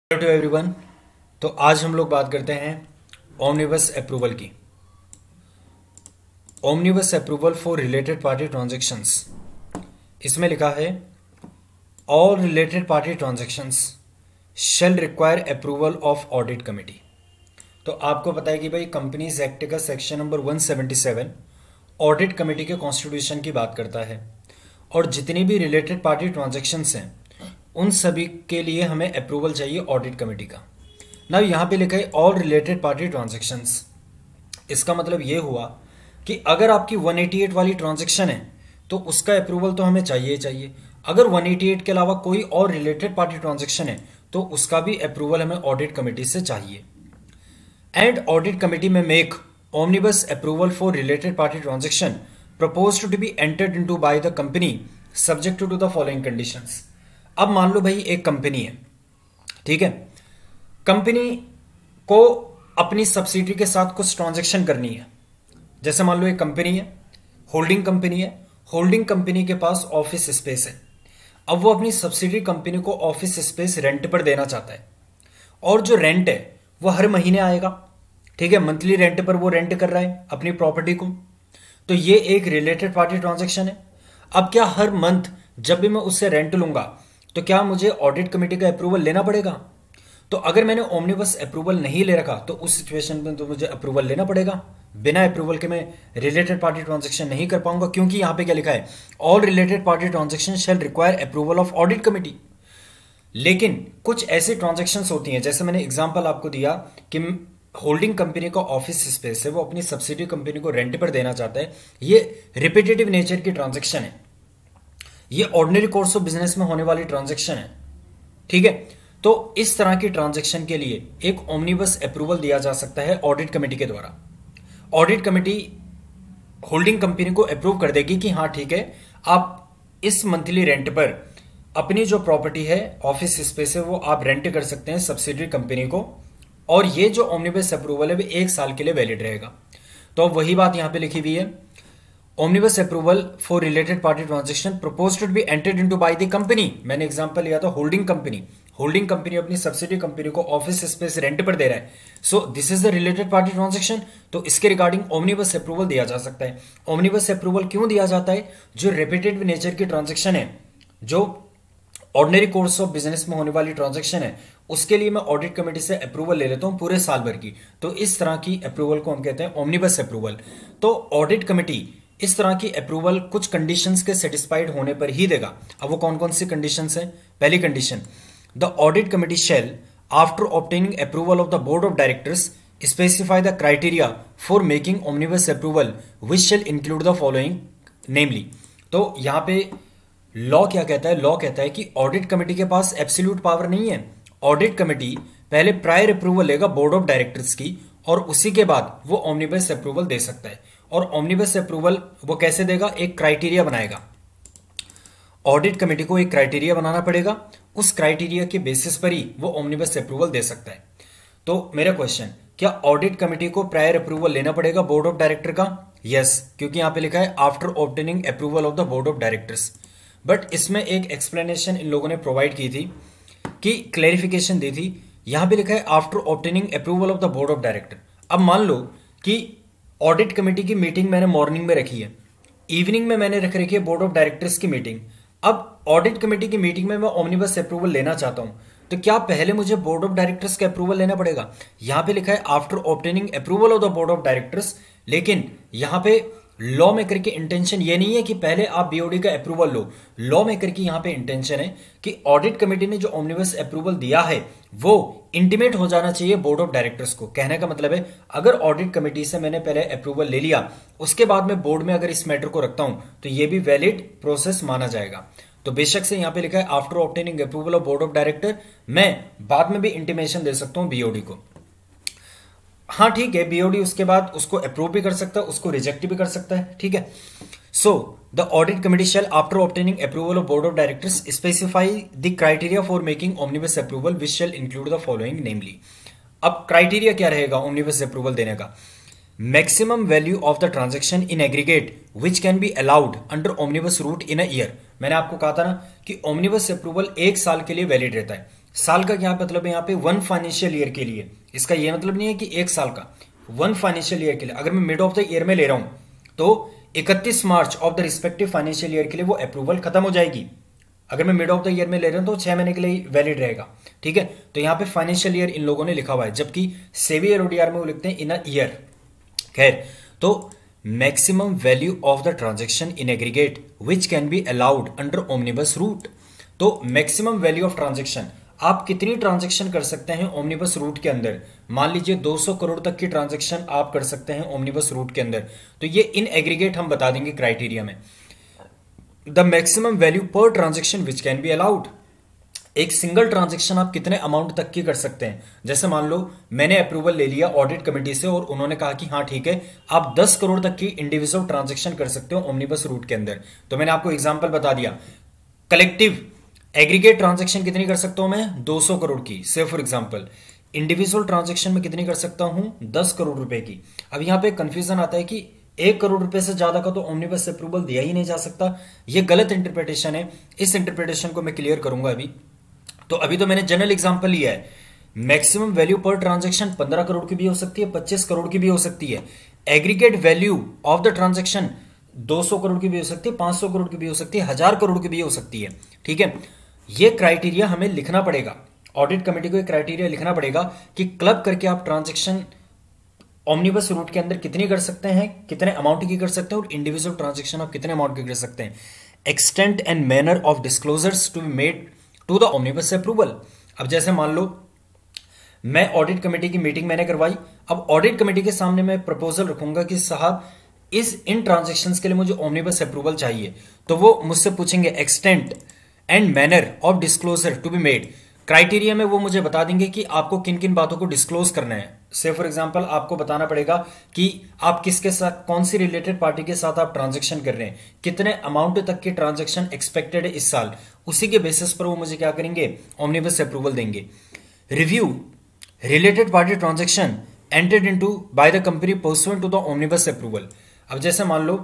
Hello to everyone. तो आज हम लोग बात करते हैं ओमनिबस अप्रूवल की। Omnibus approval for related party transactions. इसमें लिखा है all related party transactions shall require approval of audit committee. तो आपको पता है कि भाई कंपनीज एक्ट का सेक्शन नंबर 177 ऑडिट कमेटी के कॉन्स्टिट्यूशन की बात करता है, और जितनी भी रिलेटेड पार्टी ट्रांजैक्शंस हैं उन सभी के लिए हमें अप्रूवल चाहिए ऑडिट कमेटी का। ना यहाँ पे लिखा है ऑल रिलेटेड पार्टी ट्रांजैक्शंस। इसका मतलब ये हुआ कि अगर आपकी 188 वाली ट्रांजैक्शन है तो उसका अप्रूवल तो हमें चाहिए ही चाहिए। अगर 188 के अलावा कोई और रिलेटेड पार्टी ट्रांजैक्शन है तो उसका भी अप्रूवल हमें ऑडिट कमेटी से चाहिए। एंड ऑडिट कमेटी में make omnibus approval for related party transaction proposed to be entered into by the company subject to the following conditions। अब मान लो भाई एक कंपनी है, ठीक है। कंपनी को अपनी सब्सिडरी के साथ कुछ ट्रांजैक्शन करनी है। जैसे मान लो एक कंपनी है, होल्डिंग कंपनी है, होल्डिंग कंपनी के पास ऑफिस स्पेस है। अब वो अपनी सब्सिडरी कंपनी को ऑफिस स्पेस रेंट पर देना चाहता है, और जो रेंट है वो हर महीने आएगा, ठीक है। मंथली रेंट पर वो रेंट कर रहा है अपनी प्रॉपर्टी को। तो ये एक रिलेटेड पार्टी ट्रांजैक्शन है। अब क्या हर मंथ जब भी मैं उससे रेंट लूंगा तो क्या मुझे ऑडिट कमेटी का अप्रूवल लेना पड़ेगा? तो अगर मैंने ओमनिबस अप्रूवल नहीं ले रखा तो उस सिचुएशन में तो मुझे अप्रूवल लेना पड़ेगा। बिना अप्रूवल के मैं रिलेटेड पार्टी ट्रांजैक्शन नहीं कर पाऊंगा, क्योंकि यहां पे क्या लिखा है, all related party transaction shall require approval of audit committee. लेकिन कुछ ऐसी ट्रांजैक्शंस होती हैं, जैसे मैंने एग्जांपल आपको दिया कि होल्डिंग कंपनी का ऑफिस स्पेस है, वो अपनी सब्सिडी कंपनी को रेंट पर देना चाहता है। ये रिपीटेटिव नेचर की ट्रांजैक्शन है, ये ऑर्डिनरी कोर्स ऑफ बिजनेस में होने वाली ट्रांजैक्शन है, ठीक है। तो इस तरह की ट्रांजैक्शन के लिए एक ओमनिबस अप्रूवल दिया जा सकता है ऑडिट कमेटी के द्वारा। ऑडिट कमेटी होल्डिंग कंपनी को अप्रूव कर देगी कि हाँ ठीक है, आप इस मंथली रेंट पर अपनी जो प्रॉपर्टी है, ऑफिस स्पेस है, वो आप रेंट कर सकते हैं सब्सिडरी कंपनी को, और ये जो ओमनिबस अप्रूवल है वो 1 साल के लिए वैलिड रहेगा। तो अब वही बात यहां पे लिखी हुई है, omnibus approval for related party transaction proposed to be entered into by the company. मैंने एग्जांपल लिया था होल्डिंग कंपनी। होल्डिंग कंपनी अपनी सब्सिडी कंपनी को ऑफिस स्पेस रेंट पर दे रहा है, so this is the related party transaction. तो इसके रिगार्डिंग ओमनिबस अप्रूवल दिया जा सकता है। ओमनिबस अप्रूवल क्यों दिया जाता है? जो रिपीटेटिव नेचर की ट्रांजैक्शन है, जो ऑर्डिनरी कोर्स ऑफ बिजनेस में होने वाली ट्रांजैक्शन है, उसके लिए मैं ऑडिट कमेटी से अप्रूवल ले लेता हूं पूरे साल भर की। तो इस तरह की अप्रूवल को हम कहते हैं ओमनिबस अप्रूवल। तो ऑडिट कमेटी इस तरह की अप्रूवल कुछ कंडीशंस के सेटिस्फाइड होने पर ही देगा। अब वो कौन कौन सी कंडीशंस हैं? पहली condition, the audit committee shall after obtaining approval of the board of directors specify the criteria for making omnibus approval which shall include the following namely. तो यहां पे लॉ क्या कहता है? लॉ कहता है कि ऑडिट कमेटी के पास एब्सोल्यूट पावर नहीं है। ऑडिट कमेटी पहले प्रायर अप्रूवल लेगा बोर्ड ऑफ डायरेक्टर्स की, और उसी के बाद वो ओमनिबस अप्रूवल दे सकता है। और ओमनिबस अप्रूवल वो कैसे देगा? एक क्राइटेरिया बनाएगा। ऑडिट कमेटी को एक क्राइटेरिया बनाना पड़ेगा, उस क्राइटेरिया के बेसिस पर ही वो ओमनिबस अप्रूवल दे सकता है। तो मेरा क्वेश्चन, क्या ऑडिट कमेटी को प्रायर अप्रूवल लेना पड़ेगा बोर्ड ऑफ डायरेक्टर का? यस, क्योंकि यहां पे लिखा है after obtaining approval of the board of directors. But इसमें एक एक्सप्लेनेशन इन लोगों ने प्रोवाइड की थी, कि क्लैरिफिकेशन दी थी। यहां पे लिखा है after obtaining approval of the board of director. अब मान लो कि ऑडिट कमेटी की मीटिंग मैंने मॉर्निंग में रखी है, इवनिंग में मैंने रख रखी है बोर्ड ऑफ डायरेक्टर्स की मीटिंग। अब ऑडिट कमेटी की मीटिंग में मैं ओमनिबस अप्रूवल लेना चाहता हूं, तो क्या पहले मुझे बोर्ड ऑफ डायरेक्टर्स का अप्रूवल लेना पड़ेगा? यहां पे लिखा है after obtaining approval of the board of directors, लेकिन यहां पे लॉ मेकर की इंटेंशन ये नहीं है कि पहले आप बीओडी का अप्रूवल लो। लॉ मेकर की यहां पे इंटेंशन है कि ऑडिट कमेटी ने जो ओमनिबस अप्रूवल दिया है वो इंटीमेट हो जाना चाहिए बोर्ड ऑफ डायरेक्टर्स को। कहने का मतलब है, अगर ऑडिट कमेटी से मैंने पहले अप्रूवल ले लिया, उसके बाद में बोर्ड में अगर इस मैटर को रखता हूं तो ये भी वैलिड प्रोसेस माना जाएगा। तो बेशक से यहां पे लिखा है after obtaining approval of board of director, मैं बाद में भी इंटीमेशन दे सकता हूं बीओडी को। हाँ ठीक है, बीओडी उसके बाद उसको अप्रूव भी कर सकता है, उसको रिजेक्ट भी कर सकता है, ठीक है। So the audit committee shall after obtaining approval of board of directors specify the criteria for making omnibus approval which shall include the following namely. अब क्राइटेरिया क्या रहेगा ओमनिबस अप्रूवल देने का? Maximum value of the transaction in aggregate which can be allowed under omnibus route in a year. मैंने आपको कहा था ना कि ओमनिबस अप्रूवल 1 साल के लिए वैलिड रहता है। साल का क्या मतलब है यहाँ पे, 1 फाइनेंशियल ईयर के लिए। इसका ये मतलब नहीं है कि 1 साल का, 1 फाइनेंशियल ईयर के लिए। अगर मैं मिड ऑफ द ईयर में ले रहा हूं तो 31 March of the respective financial year के लिए वो अप्रूवल खत्म हो जाएगी। अगर मैं मिड ऑफ द ईयर में ले रहा हूं तो 6 महीने के लिए वैलिड रहेगा, ठीक है। तो यहाँ पे फाइनेंशियल ईयर इन लोगों ने लिखा हुआ है, जबकि सेबी एलओडीआर में वो लिखते हैं इन अ ईयर। खैर, तो maximum value of the transaction in aggregate which can be allowed under omnibus route. तो मैक्सिमम वैल्यू ऑफ ट्रांजेक्शन, आप कितनी ट्रांजेक्शन कर सकते हैं ओमनिबस रूट के अंदर। मान लीजिए 200 करोड़ तक की ट्रांजेक्शन आप कर सकते हैं ओमनिबस रूट के अंदर, तो ये इन एग्रीगेट हम बता देंगे क्राइटेरिया में। The maximum value per transaction which can be allowed, एक सिंगल ट्रांजेक्शन आप कितने अमाउंट तक की कर सकते हैं। जैसे मान लो मैंने अप्रूवल ले लिया ऑडिट कमेटी से और उन्होंने कहा कि हाँ ठीक है, आप 10 करोड़ तक की इंडिविजुअल ट्रांजेक्शन कर सकते हो ओमनिबस रूट के अंदर। तो मैंने आपको एग्जांपल बता दिया, कलेक्टिव एग्रीगेट ट्रांजेक्शन कितनी कर सकता हूं मैं, 200 करोड़ की, से फॉर एग्जांपल। इंडिविजुअल ट्रांजेक्शन में कितनी कर सकता हूं, 10 करोड़ रुपए की। अब यहां पे कंफ्यूजन आता है कि 1 करोड़ रुपए से ज्यादा का तो ओमनिबस अप्रूवल दिया ही नहीं जा सकता। यह गलत इंटरप्रिटेशन है, इस इंटरप्रिटेशन को मैं क्लियर करूंगा अभी। तो अभी तो मैंने जनरल एग्जांपल लिया है। Maximum value per transaction 15 crore की भी हो सकती है, 25 करोड़ की भी हो सकती है। Aggregate value of the transaction 200 crore की भी हो सकती है, 500 करोड़ की भी हो सकती है, 1000 करोड़ की भी हो सकती है, ठीक है। ये क्राइटेरिया हमें लिखना पड़ेगा, ऑडिट कमेटी को एक क्राइटेरिया लिखना पड़ेगा कि क्लब करके आप ट्रांजेक्शन ओमनिबस रूट के अंदर कितनी कर सकते हैं, कितने अमाउंट की कर सकते हैं, और इंडिविजुअल ट्रांजेक्शन आप कितने अमाउंट की कर सकते हैं। Extent and manner of disclosures to be made to the omnibus approval. अब जैसे मान लो मैं ऑडिट कमेटी की मीटिंग मैंने करवाई, अब ऑडिट कमेटी के सामने मैं प्रपोजल रखूंगा कि साहब इन ट्रांजेक्शंस के लिए मुझे ओमनिबस अप्रूवल चाहिए, तो वो मुझसे पूछेंगे extent and manner of disclosure to be made. Criteria में वो मुझे बता देंगे कि आपको किन किन बातों को डिस्क्लोज करना है। से फॉर एग्जांपल आपको बताना पड़ेगा कि आप किसके साथ, कौन सी रिलेटेड पार्टी के साथ आप ट्रांजैक्शन कर रहे हैं, कितने अमाउंट तक की ट्रांजैक्शन एक्सपेक्टेड है इस साल। उसी के बेसिस पर वो मुझे क्या करेंगे, ओमनिबस अप्रूवल देंगे। Review related party transaction entered into by the company pursuant to the omnibus approval. अब जैसे मान लो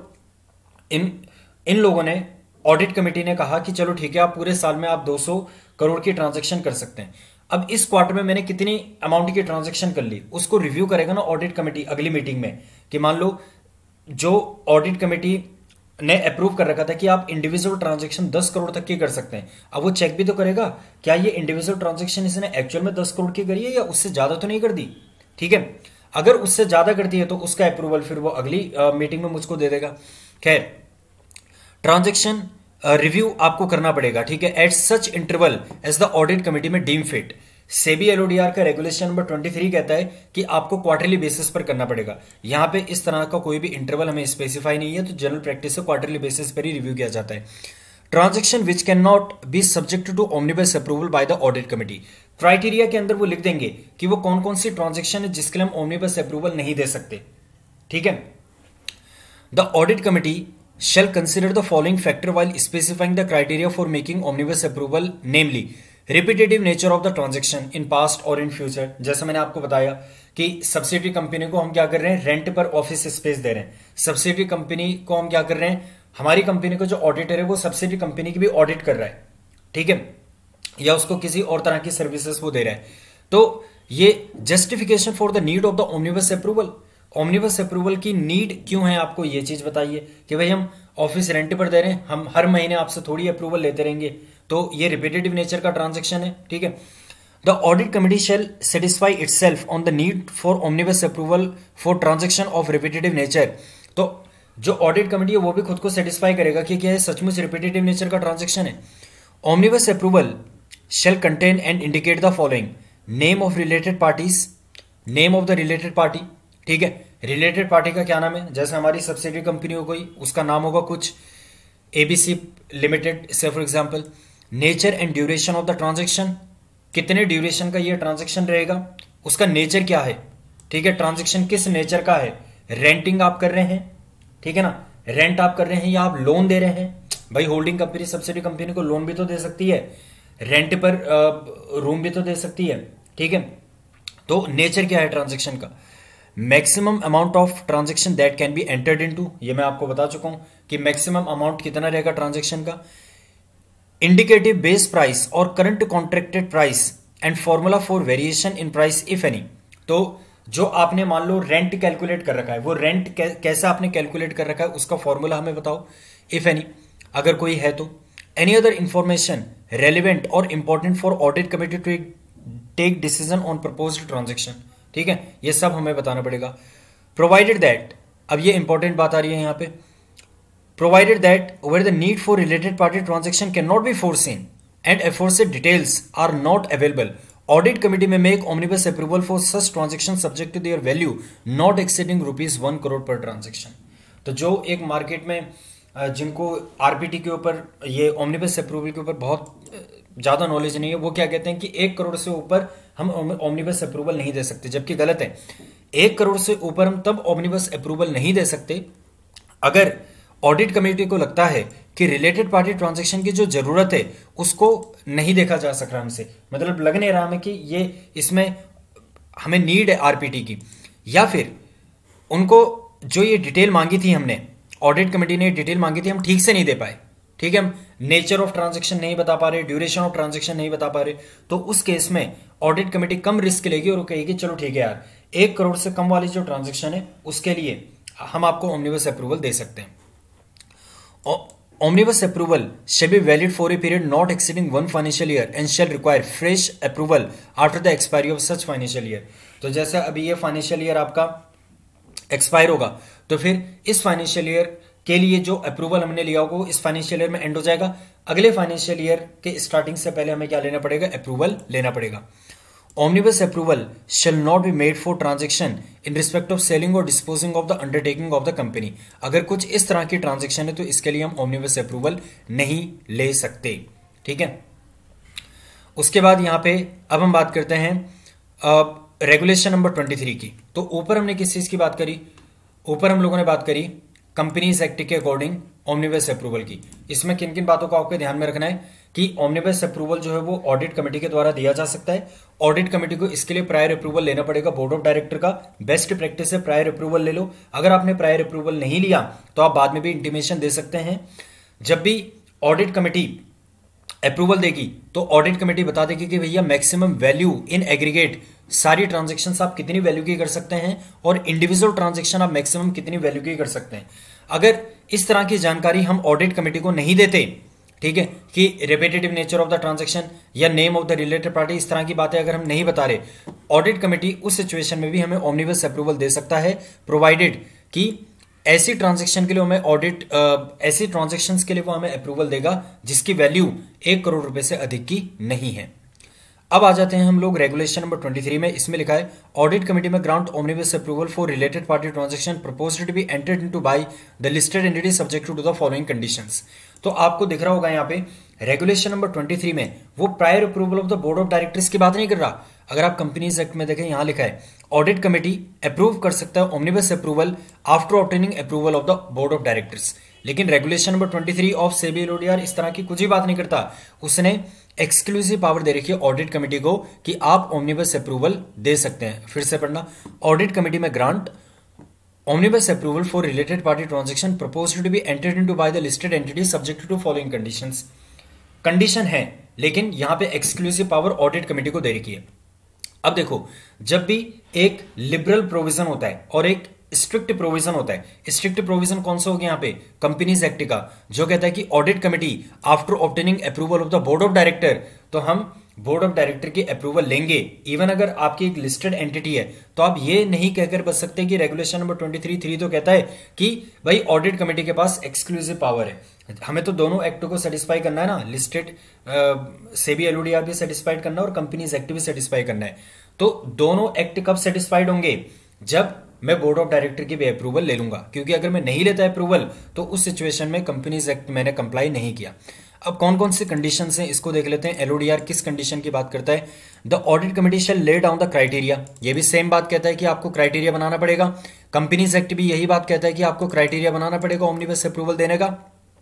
इन लोगों ने, ऑडिट कमेटी ने कहा कि चलो ठीक है, आप पूरे साल में आप 200 करोड़ की ट्रांजैक्शन कर सकते हैं। अब इस क्वार्टर में मैंने कितनी अमाउंट की ट्रांजैक्शन कर ली, उसको रिव्यू करेगा ना ऑडिट कमेटी अगली मीटिंग में, कि मान लो जो ऑडिट कमेटी ने अप्रूव कर रखा था कि आप इंडिविजुअल ट्रांजैक्शन 10 करोड़ तक की कर सकते हैं, अब वो चेक भी तो करेगा क्या ये इंडिविजुअल ट्रांजैक्शन इसने एक्चुअल में 10 करोड़ की करी है या उससे ज्यादा तो नहीं कर दी, ठीक है। अगर उससे ज्यादा कर दी है तो उसका अप्रूवल फिर वो अगली मीटिंग में मुझको दे देगा। खैर, ट्रांजैक्शन रिव्यू आपको करना पड़ेगा, ठीक है, at such interval as the audit committee may deem fit. SEBI LODR का रेगुलेशन नंबर 23 कहता है कि आपको क्वार्टरली बेसिस पर करना पड़ेगा। यहां पे इस तरह का कोई भी इंटरवल हमें स्पेसिफाई नहीं है, तो जनरल प्रैक्टिस से क्वार्टरली बेसिस पर ही रिव्यू किया जाता है। Transaction which can not be subject to omnibus approval by the audit committee. Criteria के अंदर वो लिख देंगे कि वो कौन कौन सी ट्रांजैक्शन है जिसके लिए हम ओमनिबस अप्रूवल नहीं दे सकते, ठीक है। The audit committee shall consider the following factor while specifying the criteria for making omnibus approval, namely repetitive nature of the transaction in past or in future। जैसा मैंने आपको बताया कि सब्सिडरी कंपनी को हम क्या कर रहे हैं, रेंट पर ऑफिस स्पेस दे रहे हैं। सब्सिडरी कंपनी को हम क्या कर रहे हैं, हमारी कंपनी को जो ऑडिटर है वो सब्सिडरी कंपनी की भी ऑडिट कर रहा है, ठीक है, या उसको किसी और तरह की सर्विसेज वो दे रहा है। तो ये justification for the need of the omnibus approval, omnibus approval की नीड क्यों है, आपको ये चीज बताइए कि भाई हम ऑफिस रेंट पर दे रहे हैं, हम हर महीने आपसे थोड़ी अप्रूवल लेते रहेंगे, तो ये रिपीटेटिव नेचर का ट्रांजैक्शन है, ठीक है। The audit committee shall satisfy itself on the need for omnibus approval for transaction of repetitive nature. तो जो ऑडिट कमेटी है वो भी खुद को सेटिस्फाई करेगा कि क्या है सचमुच रिपीटेटिव नेचर का ट्रांजैक्शन है। Omnibus approval shall contain and indicate the following, name of related parties, name of the related party, ठीक है। रिलेटेड पार्टी का क्या नाम है, जैसे हमारी सब्सिडरी कंपनी हो गई, उसका नाम होगा कुछ एबीसी लिमिटेड से for example. Nature and duration of the transaction, कितने ड्यूरेशन का ये ट्रांजैक्शन रहेगा, उसका नेचर क्या है, ठीक है, ट्रांजैक्शन किस नेचर का है, रेंटिंग आप कर रहे हैं, ठीक है ना, रेंट आप कर रहे हैं या आप लोन दे रहे हैं। भाई होल्डिंग कंपनी सब्सिडरी कंपनी को लोन भी तो दे सकती है, रेंट पर रूम भी तो दे सकती है, ठीक है। तो नेचर क्या है ट्रांजैक्शन का। Maximum amount of transaction that can be entered into, ये मैं आपको बता चुका हूं कि मैक्सिमम अमाउंट कितना रहेगा ट्रांजैक्शन का। इंडिकेटिव बेस प्राइस और current contracted price and formula for variation in price if any. तो जो आपने मान लो रेंट कैलकुलेट कर रखा है, वो रेंट कैसा आपने कैलकुलेट कर रखा है उसका फॉर्मूला हमें बताओ, इफ एनी, अगर कोई है तो। एनी अदर इंफॉर्मेशन रेलिवेंट और important for audit committee to take decision on proposed transaction. ठीक है, ये सब हमें बताना पड़ेगा। प्रोवाइडेड दैट, अब ये इंपॉर्टेंट बात आ रही है यहां पे, provided that where the need for related party transaction cannot be foreseen and aforesaid details are not available, audit committee may make omnibus approval for such transactions subject to their value not exceeding rupees 1 crore per transaction। तो जो एक market में जिनको RPT के ऊपर ये omnibus approval के ऊपर बहुत ज्यादा नॉलेज नहीं है, वो क्या कहते हैं कि 1 करोड़ से ऊपर हम ओमनिबस अप्रूवल नहीं दे सकते, जबकि गलत है। 1 करोड़ से ऊपर हम तब ओमनिबस अप्रूवल नहीं दे सकते अगर ऑडिट कमेटी को लगता है कि रिलेटेड पार्टी ट्रांजैक्शन की जो जरूरत है उसको नहीं देखा जा सक रहा हमसे, मतलब लग नहीं रहा हमें कि ये इसमें हमें नीड है आरपीटी की, या फिर उनको जो ये डिटेल मांगी थी, हमने ऑडिट कमेटी ने डिटेल मांगी थी, हम ठीक से नहीं दे पाए। ठीक है, हम नेचर ऑफ ट्रांजैक्शन नहीं बता पा रहे, ड्यूरेशन ऑफ ट्रांजैक्शन नहीं बता पा रहे, तो उस केस में ऑडिट कमेटी कम रिस्क लेगी और वो कहेगी चलो ठीक है यार, 1 करोड़ से कम वाली जो ट्रांजैक्शन है उसके लिए हम आपको ओमनिबस अप्रूवल दे सकते हैं। Omnibus approval shall be valid for a period not exceeding 1 financial year and shall require fresh approval after the expiry of such financial year। तो जैसा अभी ये फाइनेंशियल ईयर आपका एक्सपायर होगा, तो फिर इस फाइनेंशियल ईयर के लिए जो अप्रूवल हमने लिया होगा वो इस फाइनेंशियल ईयर में एंड हो जाएगा। अगले फाइनेंशियल ईयर के स्टार्टिंग से पहले हमें क्या लेना पड़ेगा, अप्रूवल लेना पड़ेगा। Omnibus approval shall not be made for transaction in respect of selling or disposing of the undertaking of the company। अगर कुछ इस तरह की ट्रांजेक्शन है तो इसके लिए हम omnibus approval नहीं ले सकते। ठीक है, उसके बाद यहां पे अब हम बात करते हैं रेगुलेशन नंबर 23 की। तो ऊपर हमने किस चीज की बात करी, ऊपर हम लोगों ने बात करी कंपनीज एक्ट के अकॉर्डिंग ओमनिबस अप्रूवल की। इसमें किन किन बातों को आपको ध्यान में रखना है कि ओमनिबस अप्रूवल जो है वो ऑडिट कमेटी के द्वारा दिया जा सकता है। ऑडिट कमेटी को इसके लिए प्रायर अप्रूवल लेना पड़ेगा बोर्ड ऑफ डायरेक्टर का। बेस्ट प्रैक्टिस है प्रायर अप्रूवल ले लो। अगर आपने प्रायर अप्रूवल नहीं लिया तो आप बाद में भी इंटीमेशन दे सकते हैं। जब भी ऑडिट कमेटी अप्रूवल देगी तो ऑडिट कमेटी बता देगी कि भैया मैक्सिमम वैल्यू इन एग्रीगेट सारी ट्रांजैक्शंस आप कितनी वैल्यू की कर सकते हैं और इंडिविजुअल ट्रांजैक्शन आप मैक्सिमम कितनी वैल्यू की कर सकते हैं। अगर इस तरह की जानकारी हम ऑडिट कमेटी को नहीं देते, ठीक है, कि repetitive nature of the transaction या name of the related party, इस तरह की बातें अगर हम नहीं बता रहे, ऑडिट कमेटी उस सिचुएशन में भी हमें ओमनिबस अप्रूवल दे सकता है, प्रोवाइडेड कि ऐसी ट्रांजैक्शन के लिए हमें ऑडिट ऐसी ट्रांजैक्शंस के लिए वो हमें अप्रूवल देगा जिसकी वैल्यू 1 करोड़ रुपए से अधिक की नहीं है। अब आ जाते हैं हम लोग रेगुलेशन नंबर 23 में। इसमें लिखा है audit committee may grant omnibus approval for related party transaction proposed to be entered into by the listed entity subject to the following conditions. तो आपको दिख रहा होगा यहाँ पे रेगुलेशन नंबर 23 में वो prior approval of the board of directors की बात नहीं कर रहा। अगर आप कंपनीज एक्ट में देखें, यहां लिखा है ऑडिट कमेटी अप्रूव कर सकता है omnibus approval after obtaining approval of the board of directors. लेकिन रेगुलेशन नंबर 23 ऑफ सेबी एलओडीआर इस तरह की कुछ ही बात नहीं करता। उसने एक्सक्लूसिव पावर दे रखी है ऑडिट कमेटी को कि आप ओमनिबस अप्रूवल दे सकते हैं। फिर से पढ़ना, audit committee may grant omnibus approval for related party transaction proposed to be entered into by the listed entity subject to following conditions। Condition है लेकिन यहां पे एक्सक्लूसिव पावर ऑडिट कमेटी को दे रखी है। अब देखो, जब भी एक लिबरल प्रोविजन होता है और एक स्ट्रिक्ट प्रोविजन होता है, स्ट्रिक्ट प्रोविजन कौन सा हो गया यहाँ पे, कंपनीज एक्ट का, जो कहता है कि audit committee after obtaining approval of the board of director, तो हम बोर्ड ऑफ डायरेक्टर की अप्रूवल लेंगे। इवन अगर आपकी एक लिस्टेड एंटिटी है तो आप ये नहीं कहकर बच सकते कि रेगुलेशन नंबर 23(3) तो कहता है कि भाई ऑडिट कमेटी के पास एक्सक्लूसिव पावर है। हमें तो दोनों एक्ट को सेटिस्फाई करना है ना, लिस्टेड सेबी एलओडीआर भी सेटिस्फाइड करना है और कंपनीज एक्ट भी सेटिस्फाई करना है। तो दोनों एक्ट कब सेटिस्फाइड होंगे, जब मैं बोर्ड ऑफ डायरेक्टर की भी अप्रूवल ले लूंगा, क्योंकि अगर मैं नहीं लेता अप्रूवल तो उस सिचुएशन में कंपनीज एक्ट मैंने कंप्लाई नहीं किया। अब कौन कौन सी कंडीशन हैं इसको देख लेते हैं। एलओडीआर किस कंडीशन की बात करता है, the audit committee shell lay down the criteria, ये भी सेम बात कहता है कि आपको क्राइटेरिया बनाना पड़ेगा। कंपनीज एक्ट भी यही बात कहता है कि आपको क्राइटेरिया बनाना पड़ेगा ओमनिबस अप्रूवल देने का।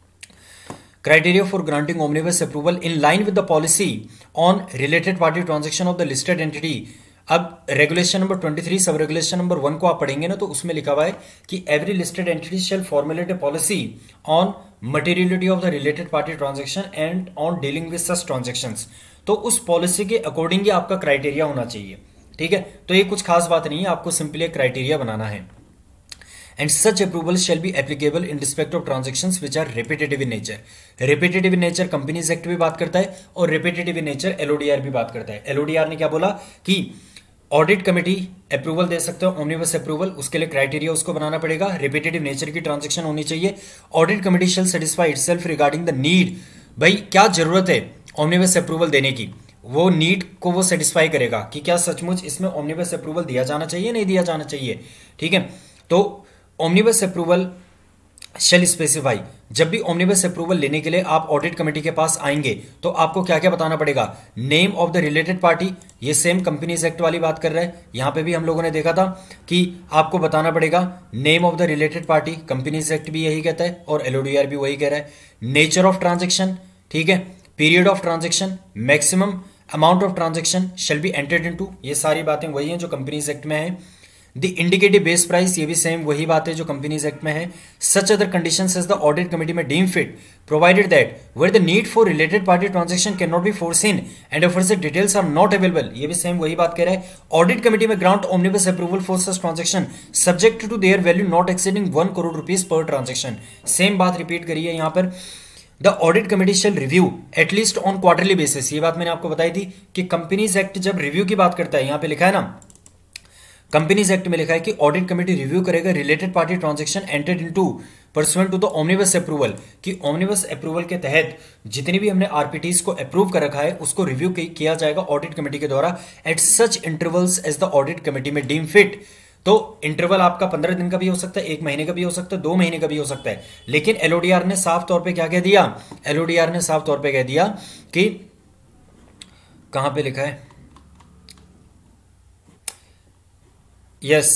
Criteria for granting omnibus approval in line with the policy on related party transaction of the listed entity अब regulation number 23 sub regulation number 1 को आप पढ़ेंगे ना, तो उसमें लिखा हुआ है कि every listed entity shall formulate a policy on materiality of the related party transaction and on dealing with such transactions. तो उस पॉलिसी के अकॉर्डिंग ही आपका क्राइटेरिया होना चाहिए, ठीक है। तो ये कुछ खास बात नहीं है, आपको सिंपली एक क्राइटेरिया बनाना है। And such approval shall be applicable in respect of transactions which are repetitive in nature. Repetitive in nature companies act भी बात करता है और रिपीटेटिव इन नेचर एलओडीआर भी बात करता है। एलओडीआर ने क्या बोला कि ऑडिट कमेटी अप्रूवल दे सकते हो, ओमनिबस अप्रूवल, उसके लिए क्राइटेरिया उसको बनाना पड़ेगा, रिपीटेटिव नेचर की ट्रांजेक्शन होनी चाहिए। Audit committee shall satisfy itself regarding the need, भाई क्या जरूरत है ओमनिबस अप्रूवल देने की, वो नीड को वो सेटिस्फाई करेगा कि क्या सचमुच इसमें ओमनिबस अप्रूवल दिया जाना चाहिए नहीं दिया जाना चाहिए, ठीक है। तो ओमनिबस अप्रूवल शेल स्पेसिफाई, जब भी ओमनिबस अप्रूवल लेने के लिए आप ऑडिट कमेटी के पास आएंगे तो आपको क्या क्या बताना पड़ेगा। Name of the related party, ये सेम कंपनीज एक्ट वाली बात कर रहा है, यहां पे भी हम लोगों ने देखा था कि आपको बताना पड़ेगा name of the related party, companies act भी यही कहता है और एलओडीआर भी वही कह रहा है। नेचर ऑफ ट्रांजेक्शन, ठीक है, period of transaction, maximum amount of transaction shall be entered into, ये सारी बातें वही हैं जो कंपनीज एक्ट में है। द इंडिकेटिव बेस प्राइस, ये भी सेम वही बात है जो कंपनीज एक्ट में है। Such other conditions as the audit committee may deem fit, provided that where the need for related party transaction can not be foreseen and offers details are not available, ये भी same वही बात कह रहा है। Audit committee may grant omnibus approval for such transaction subject to their value not exceeding 1 crore rupees per transaction. Same बात repeat करी है यहां पर। The audit committee shall review at least on quarterly basis, ये बात मैंने आपको बताई थी कि कंपनीज एक्ट जब रिव्यू की बात करता है, यहां पे लिखा है ना, कंपनीज एक्ट में लिखा है कि ऑडिट कमेटी रिव्यू करेगा related party transaction entered into pursuant to the omnibus approval, कि ओमनिबस अप्रूवल के तहत जितनी भी हमने आरपीटीज को अप्रूव कर रखा है उसको रिव्यू किया जाएगा ऑडिट कमेटी के द्वारा at such intervals as the audit committee may deem fit. तो इंटरवल आपका 15 दिन का भी हो सकता है, 1 महीने का भी हो सकता है, 2 महीने का भी हो सकता है, लेकिन एलओडीआर ने साफ तौर पे क्या कह दिया, एलओडीआर ने साफ तौर पे कह दिया कि कहां पे लिखा है, yes,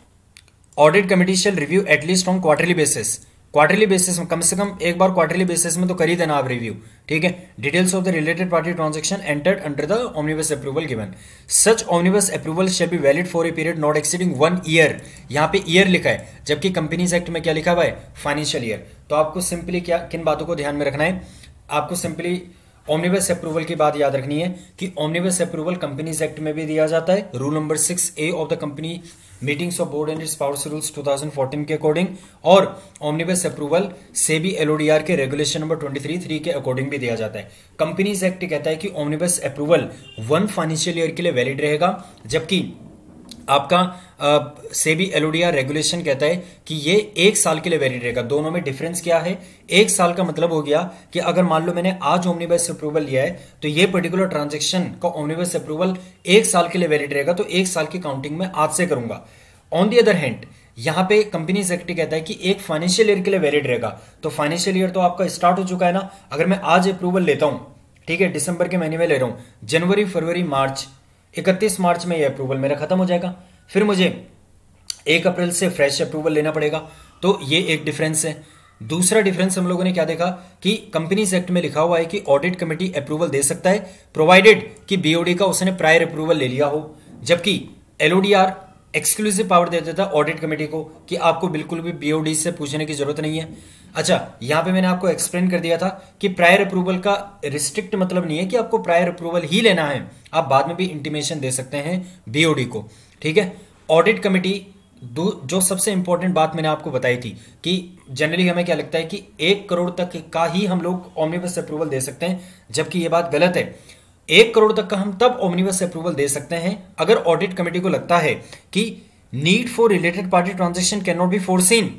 audit committee shall review at least on quarterly basis, quarterly basis में कम से कम एक बार क्वार्टरली बेसिस में तो कर ही देना आप रिव्यू, ठीक है। Details of the related party transaction entered under the omnibus approval given, such omnibus approval shall be valid for a period not exceeding 1 year, यहां पे ईयर लिखा है जबकि कंपनीज एक्ट में क्या लिखा हुआ है, फाइनेंशियल ईयर। तो आपको सिंपली क्या किन बातों को ध्यान में रखना है, आपको सिंपली ओमनिबस अप्रूवल की बात याद रखनी है कि ओमनिबस अप्रूवल कंपनीज एक्ट में भी दिया जाता है, rule number 6A of the company meetings of board and its powers rules 2014 के अकॉर्डिंग, और ओमनिबस अप्रूवल से भी एलओडीआर के रेगुलेशन नंबर 23(3) के अकॉर्डिंग भी दिया जाता है। कंपनीज एक्ट कहता है कि ओमनिबस अप्रूवल 1 फाइनेंशियल ईयर के लिए वैलिड रहेगा, जबकि आपका सेबी एलओडीआर रेगुलेशन कहता है कि ये 1 साल के लिए वैलिड रहेगा। दोनों में डिफरेंस क्या है, 1 साल का मतलब हो गया कि अगर मान लो मैंने आज ओमनिबस अप्रूवल लिया है तो ये पर्टिकुलर ट्रांजैक्शन का ओमनिबस अप्रूवल 1 साल के लिए वैलिड रहेगा, तो 1 साल की काउंटिंग में आज से करूंगा। ऑन दी अदर हैंड यहां पे कंपनीज एक्ट कहता है कि 1 फाइनेंशियल ईयर के लिए वैलिड रहेगा, तो फाइनेंशियल ईयर तो आपका स्टार्ट हो चुका है ना। अगर मैं आज अप्रूवल लेता हूं, ठीक है, दिसंबर के महीने में ले रहा हूं, जनवरी फरवरी मार्च, 31 मार्च में यह अप्रूवल मेरा खत्म हो जाएगा, फिर मुझे 1 अप्रैल से फ्रेश अप्रूवल लेना पड़ेगा। तो ये एक डिफरेंस है। दूसरा डिफरेंस हम लोगों ने क्या देखा कि कंपनीज एक्ट में लिखा हुआ है कि ऑडिट कमेटी अप्रूवल दे सकता है प्रोवाइडेड कि बीओडी का उसने प्रायर अप्रूवल ले लिया हो, जबकि एलओडीआर एक्सक्लूसिव पावर दे देता है ऑडिट कमेटी को कि आपको बिल्कुल भी बीओडी से पूछने की जरूरत नहीं है। अच्छा, यहां पे मैंने आपको एक्सप्लेन कर दिया था कि प्रायर अप्रूवल का रिस्ट्रिक्ट मतलब नहीं है कि आपको प्रायर अप्रूवल ही लेना है, आप बाद में भी इंटीमेशन दे सकते हैं बीओडी को, ठीक है। ऑडिट कमेटी जो सबसे इंपॉर्टेंट बात मैंने आपको बताई थी कि जनरली हमें क्या लगता है कि 1 करोड़ तक का ही हम लोग ओमनिबस अप्रूवल दे सकते हैं, जबकि यह बात गलत है। 1 करोड़ तक का हम तब ओमनिबस अप्रूवल दे सकते हैं अगर ऑडिट कमेटी को लगता है कि need for related party transaction can not be foreseen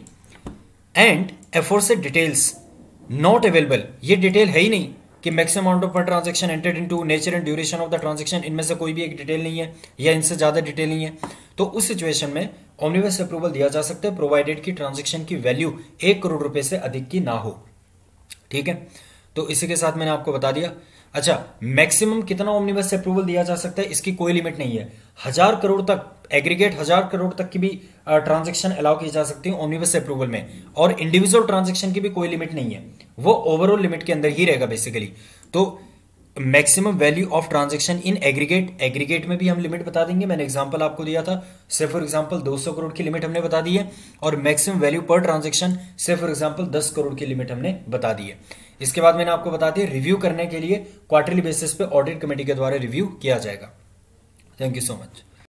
and aforesaid details not available. ये डिटेल है ही नहीं कि maximum amount of per transaction entered into, nature and duration of the transaction, इनमें से कोई भी एक डिटेल नहीं है या इनसे ज्यादा डिटेल नहीं है, तो उस सिचुएशन में ओमनिबस अप्रूवल दिया जा सकता है प्रोवाइडेड की ट्रांजैक्शन की वैल्यू 1 करोड़ रुपए से अधिक की ना हो, ठीक है। तो इसी के साथ मैंने आपको बता दिया। अच्छा, मैक्सिमम कितना ओमनिबस अप्रूवल दिया जा सकता है, इसकी कोई लिमिट नहीं है। 1000 करोड़ तक, एग्रीगेट 1000 करोड़ तक की भी ट्रांजैक्शन अलाउ की जा सकती है ओमनिबस अप्रूवल में, और इंडिविजुअल ट्रांजैक्शन की भी कोई लिमिट नहीं है, वो ओवरऑल लिमिट के अंदर ही रहेगा बेसिकली। तो maximum value of transaction in aggregate, aggregate में भी हम लिमिट बता देंगे, मैंने एग्जांपल आपको दिया था, से फॉर एग्जांपल 200 करोड़ की लिमिट हमने बता दी है, और मैक्सिमम वैल्यू पर ट्रांजैक्शन से फॉर एग्जांपल 10 करोड़ की लिमिट हमने बता दी है। इसके बाद मैंने आपको बता दिया रिव्यू करने के लिए क्वार्टरली बेसिस पे ऑडिट कमेटी के द्वारा रिव्यू किया जाएगा। Thank you so much.